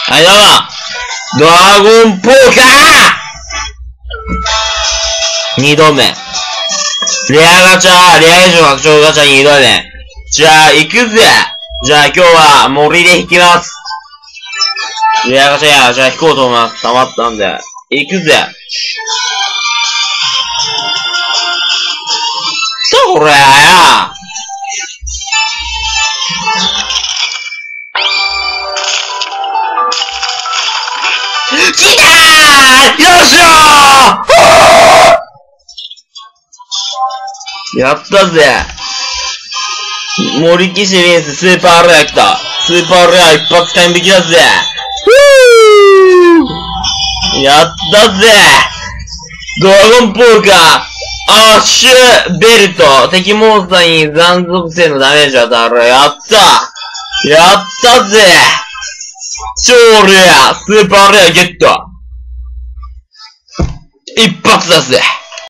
はい、どうも。ドラゴンポーカー !2 度目。レアガチャ、レア以上拡張ガチャ2度目。じゃあ、行くぜ。じゃあ、今日は森で引きます。レアガチャや、じゃあ引こうと思います。溜まったんで。行くぜ。これや。来たー！よっしゃー！やったぜ。森騎士リンススーパーレア来た。スーパーレア一発完璧だぜ。やったぜ。ドラゴンポーカー。アッシュベルト。敵モンスターに残属性のダメージを与える。やったやったぜ。超レアスーパーレアゲット。一発だぜ。